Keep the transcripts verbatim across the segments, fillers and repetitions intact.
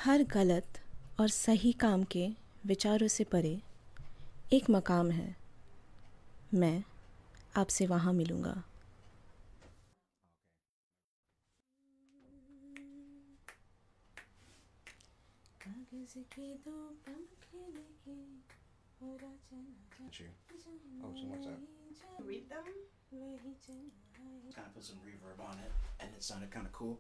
हर गलत और सही काम के विचारों से परे एक मकाम है। मैं आपसे वहाँ मिलूँगा। You. Oh, so what's that? Read them? Kind of put some reverb on it, and it sounded kind of cool.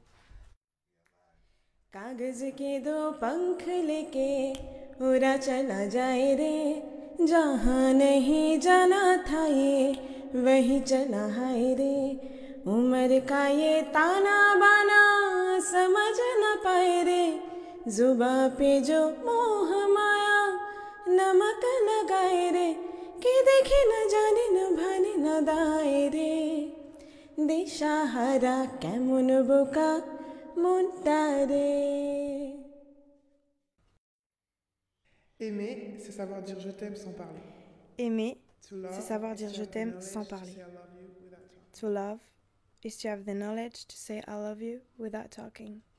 कागज के दो पंख लेके उड़ा चला जाए रे, जहाँ नहीं जाना था ये वही चला है रे। उम्र का ये ताना बाना समझ न पाए रे, जुबां पे जो मोह माया नमक लगाए रे, कि देखे न जाने न भाने न दाए रे। दिशाहारा केमन बोका मुंटारे। Aimer, c'est savoir dire je t'aime sans parler. Aimer, To love, c'est savoir is dire to je have the t'aime knowledge sans to parler. say I love you without talking. To love is to have the knowledge to say I love you without talking.